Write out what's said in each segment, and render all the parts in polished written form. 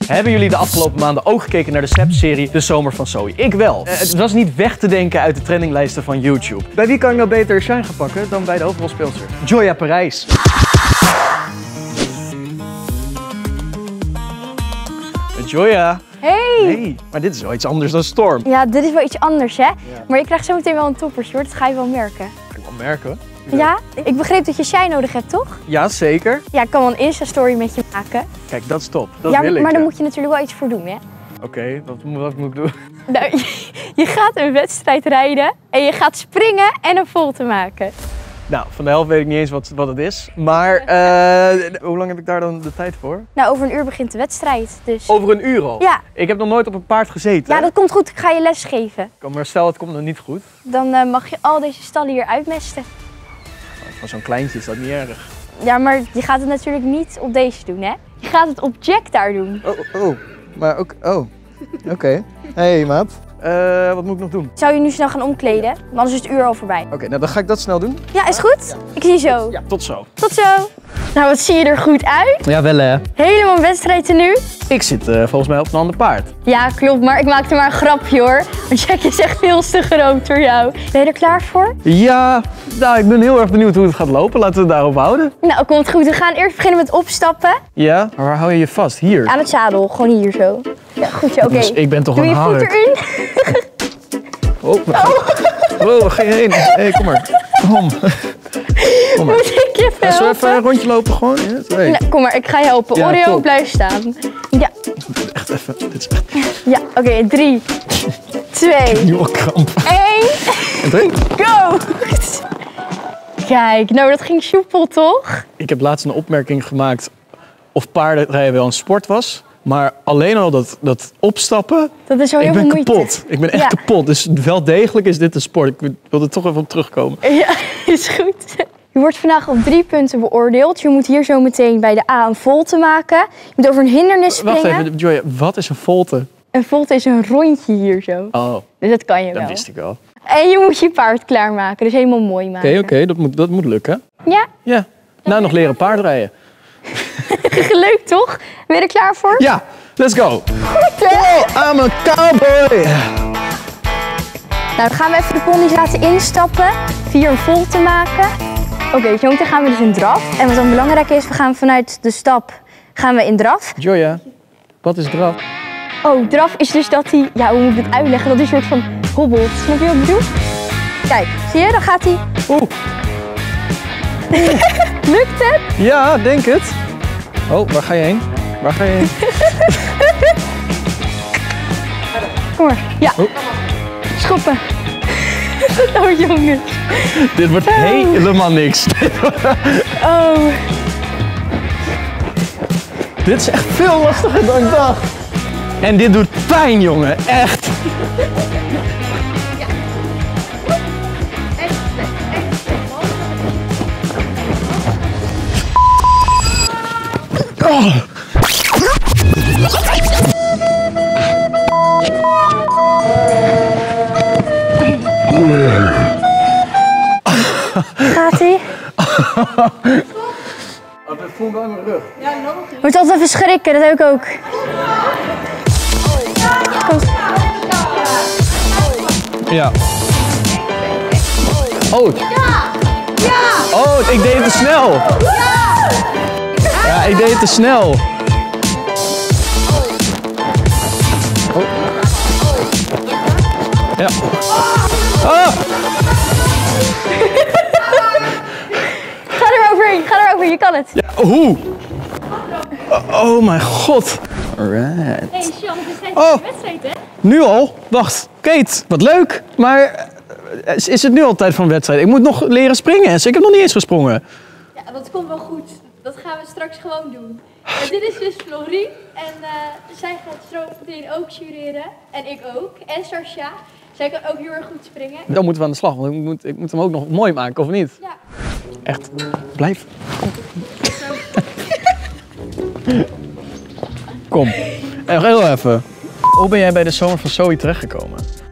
Hebben jullie de afgelopen maanden ook gekeken naar de Snap-serie De Zomer van Zoe? Ik wel. Het was niet weg te denken uit de trendinglijsten van YouTube. Bij wie kan ik nou beter shine gaan pakken dan bij de hoofdrolspeelster? Joya Parijs. Joya. Hey! Maar dit is wel iets anders dan Storm. Ja, dit is wel iets anders, hè? Ja. Maar je krijgt zo meteen wel een toppertje, hoor. Dat ga je wel merken. Ik kan wel merken. Ja? Ik begreep dat je shine nodig hebt, toch? Ja, zeker. Ja, ik kan wel een Insta-story met je maken. Kijk, dat is top. Dat ja, wil ik. Maar dan moet je natuurlijk wel iets voor doen, hè? Oké, wat moet ik doen? Nou, je gaat een wedstrijd rijden en je gaat springen en een volte maken. Nou, van de helft weet ik niet eens wat het is. Maar hoe lang heb ik daar dan de tijd voor? Nou, over een uur begint de wedstrijd, dus... Over een uur al? Ja. Ik heb nog nooit op een paard gezeten. Ja, dat komt goed. Ik ga je les geven. Maar stel, het komt nog niet goed. Dan mag je al deze stallen hier uitmesten. Van zo'n kleintje is dat niet erg. Ja, maar je gaat het natuurlijk niet op deze doen, hè? Je gaat het op Jack daar doen. Maar ook... Oké. Hey, maat. Wat moet ik nog doen? Zou je nu snel gaan omkleden? Want anders is het uur al voorbij. Oké, nou dan ga ik dat snel doen. Ja, is goed? Ja. Ik zie je zo. Ja, tot zo. Tot zo. Nou, wat zie je er goed uit? Ja, wel hè. Helemaal wedstrijdtenu. Ik zit volgens mij op een ander paard. Ja, klopt, maar ik maakte maar een grapje hoor. Want Jack is echt veel te groot voor jou. Ben je er klaar voor? Ja, nou, ik ben heel erg benieuwd hoe het gaat lopen. Laten we het daarop houden. Nou, komt goed. We gaan eerst beginnen met opstappen. Ja, maar waar hou je je vast? Hier? Aan het zadel, gewoon hier zo. Ja, goed zo, oké. Dus ik ben toch Doe een je voet hark. erin. Waar ga je heen? Hé, kom maar. Kom maar. Moet ik je Zullen we helpen? even een rondje lopen gewoon? Ja, twee. Nou, kom maar, ik ga je helpen. Ja, Oreo, top. blijf staan. Ja, Echt even. Dit is echt ja, oké. 3, 2, een nieuwe kramp. 1, En 3. go! Kijk, nou dat ging soepel toch? Ik heb laatst een opmerking gemaakt of paardenrijden wel een sport was. Maar alleen al dat opstappen, Dat is wel heel ik ben veel moeite. kapot. Ik ben echt Ja. kapot. Dus wel degelijk is dit een sport. Ik wil er toch even op terugkomen. Ja, is goed. Je wordt vandaag op 3 punten beoordeeld. Je moet hier zo meteen bij de A een volte maken. Je moet over een hindernis springen. Wacht even, Joya, wat is een volte? Een volte is een rondje hier zo. Oh, Dus dat kan je wel. dat wist ik wel. En je moet je paard klaarmaken, dus helemaal mooi maken. Oké, dat moet lukken. Ja, Ja. Nou, nog leren paardrijden. leuk toch? Ben je er klaar voor? Ja, let's go. Goed, hè? Oh, I'm a cowboy. Nou, dan gaan we even de pony's laten instappen. 4 een volte maken. Oké, zo meteen gaan we dus in draf. En wat dan belangrijk is, we gaan vanuit de stap in draf. Joya, wat is draf? Oh, draf is dus dat hij, ja, hoe moet ik het uitleggen? Dat hij een soort van hobbelt. Snap je wat ik bedoel? Kijk, zie je? Dan gaat hij. Oeh. Lukt het? Ja, denk het. Oh, waar ga je heen? Waar ga je heen? Kom maar. Ja. Oh. Schoppen. Oh, jongens. Dit wordt helemaal niks. Oh. Dit is echt veel lastiger dan ik dacht. En dit doet pijn, jongen. Echt. Oh. Gaat-ie? Het voelt wel in mijn rug. Moet altijd even schrikken, dat heb ik ook. Komt. Ja. Oh. Oh, ik deed het te snel. Ja, ik deed het te snel. Oh. Ja. Ah. Ga er overheen, je kan het. Ja, hoe? Oh mijn god. Alright. Hey Sean, het is Oh. een wedstrijd, hè? Nu al? Wacht. Kate, wat leuk. Maar is het nu al tijd voor een wedstrijd? Ik moet nog leren springen. Ik heb nog niet eens gesprongen. Ja, dat komt wel goed. Dat gaan we straks gewoon doen. Dit is dus Florien en zij gaat zo meteen ook jureren. En ik ook. En Sarsha. Zij kan ook heel erg goed springen. Dan moeten we aan de slag, want ik moet hem ook nog mooi maken, of niet? Ja. Echt. Blijf. Kom. Heel even. Hoe ben jij bij de Zomer van Zoe terechtgekomen?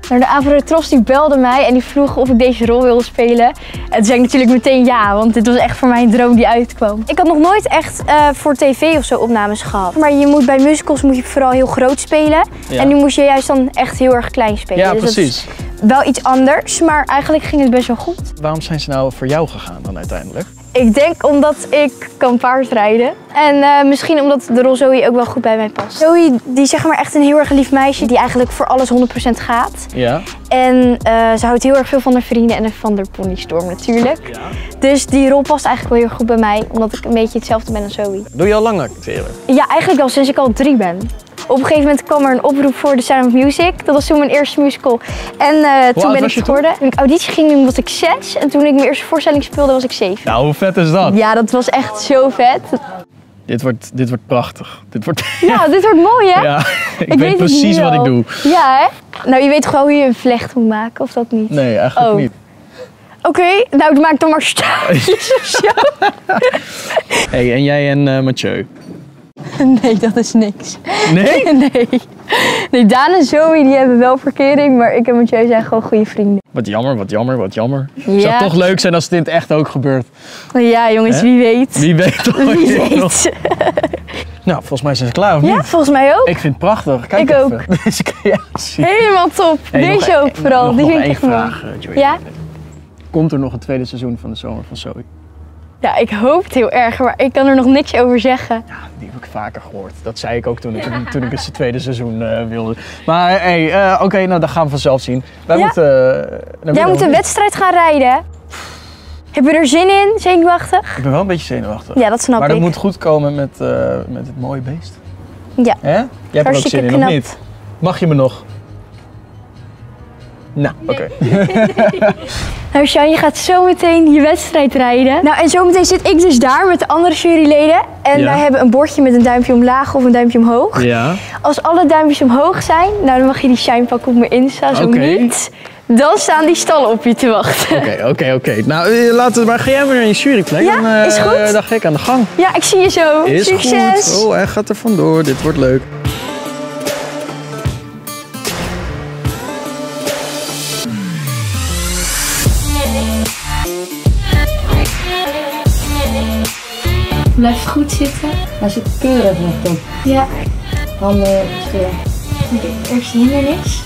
Nou, de Avrotros die belde mij en die vroeg of ik deze rol wilde spelen. En toen zei ik natuurlijk meteen ja, want dit was echt voor mij een droom die uitkwam. Ik had nog nooit echt voor tv of zo opnames gehad. Maar je moet bij musicals moet je vooral heel groot spelen. Ja. En nu moest je juist dan echt heel erg klein spelen. Ja, dus precies. Wel iets anders, maar eigenlijk ging het best wel goed. Waarom zijn ze nou voor jou gegaan dan uiteindelijk? Ik denk omdat ik kan paardrijden. En misschien omdat de rol Zoe ook wel goed bij mij past. Zoe, die is zeg maar echt een heel erg lief meisje die eigenlijk voor alles 100% gaat. Ja. En ze houdt heel erg veel van haar vrienden en van de ponystorm natuurlijk. Ja. Dus die rol past eigenlijk wel heel goed bij mij, omdat ik een beetje hetzelfde ben als Zoe. Doe je al lang acteren? Ja, eigenlijk al sinds ik al 3 ben. Op een gegeven moment kwam er een oproep voor The Sound of Music. Dat was toen mijn eerste musical. En toen ben ik het geworden. Toen ik auditie ging doen was ik 6. En toen ik mijn eerste voorstelling speelde was ik 7. Nou, hoe vet is dat? Ja, dat was echt zo vet. Dit wordt prachtig. Ja, dit wordt mooi hè? Ja, ik weet precies wat ik doe. Ja hè? Nou, je weet gewoon hoe je een vlecht moet maken, of dat niet? Nee, eigenlijk niet. Oké, nou maak dan maar staartjes. Hey, en jij en Mathieu? Nee, dat is niks. Nee? Nee, Daan en Zoe die hebben wel verkering, maar ik en Mathieu zijn gewoon goede vrienden. Wat jammer. Ja. Het zou toch leuk zijn als het in het echt ook gebeurt. Ja jongens, wie weet. Wie weet toch? Wie weet. Nou, volgens mij zijn ze klaar, of niet? Ja, volgens mij ook. Ik vind het prachtig. Kijk ik even. ook. Deze creatie. Helemaal top. Hey, deze ook vooral. Die vind ik echt mooi. vraag, Joy. Ja? Komt er nog een tweede seizoen van de Zomer van Zoe? Ja, ik hoop het heel erg, maar ik kan er nog niks over zeggen. Ja, die heb ik vaker gehoord. Dat zei ik ook toen ik het tweede seizoen wilde. Maar hey, oké, nou dat gaan we vanzelf zien. Wij Jij moet een wedstrijd gaan rijden. Heb je er zin in? Zenuwachtig? Ik ben wel een beetje zenuwachtig. Ja, dat snap ik. Maar dat moet goed komen met het mooie beest. Ja. Hè? Jij hebt er ook zin in, of niet? Mag je me nog? Nou, oké. Nou, Sjan, je gaat zo meteen je wedstrijd rijden. Nou, en zometeen zit ik dus daar met de andere juryleden. En wij hebben een bordje met een duimpje omlaag of een duimpje omhoog. Ja. Als alle duimpjes omhoog zijn, nou dan mag je die shine pakken op mijn Insta. Zo niet, dan staan die stallen op je te wachten. Oké. Nou, laten we maar. Ga jij maar in je juryplek? Ja, dan, is goed. Dan ga ik aan de gang. Ja, ik zie je zo. Is Succes. Goed. Oh, hij gaat er vandoor. Dit wordt leuk. Blijf goed zitten. Hij zit keurig nog op. Ja. Handen stil. Oké, eerst de hindernis.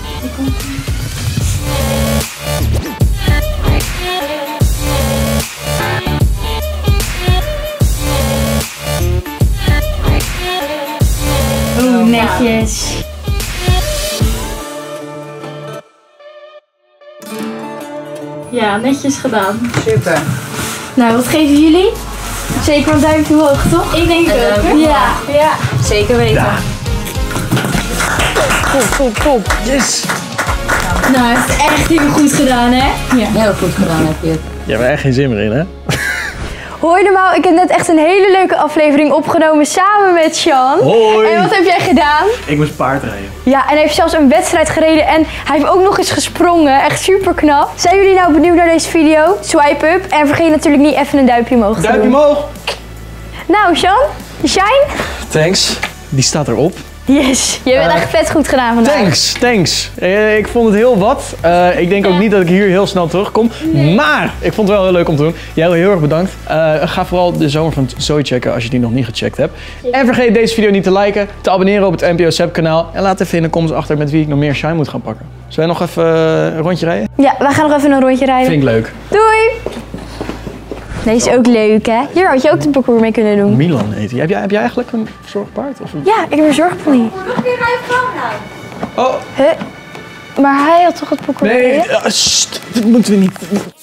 Oeh, netjes. Ja, netjes gedaan. Super. Nou, wat geven jullie? Zeker een duimpje omhoog, toch? Ik denk het ook. Ja. Zeker weten. Ja. Top. Yes. Nou, hij heeft het echt heel goed gedaan, hè? Ja. Heel goed gedaan heb je het. Je hebt er echt geen zin meer in, hè? Hoi normaal, ik heb net echt een hele leuke aflevering opgenomen samen met Sjan. Hoi. En wat heb jij gedaan? Ik moest paardrijden. Ja, en hij heeft zelfs een wedstrijd gereden en hij heeft ook nog eens gesprongen. Echt super knap. Zijn jullie nou benieuwd naar deze video? Swipe up en vergeet natuurlijk niet even een duimpje omhoog te doen. Duimpje omhoog. Nou, Sjan, shine. Thanks. Die staat erop. Yes, je bent echt vet goed gedaan vandaag. Thanks. Ik vond het heel wat. Ik denk ook niet dat ik hier heel snel terugkom. Nee. Maar ik vond het wel heel leuk om te doen. Jij heel erg bedankt. Ga vooral de Zomer van Zoe checken als je die nog niet gecheckt hebt. Zeker. En vergeet deze video niet te liken, te abonneren op het NPO Sepp kanaal. En laat even in de comments achter met wie ik nog meer shine moet gaan pakken. Zullen wij nog even een rondje rijden? Ja, wij gaan nog even een rondje rijden. Vind ik leuk. Doei! Deze is ook leuk, hè? Hier had je ook de parcours mee kunnen doen. Milan heet hij. Heb jij eigenlijk een zorgpaard? Of een... Ja, ik heb een zorgpony. Hoe kun je nou? Oh. Maar hij had toch het parcours? Nee, dat moeten we niet.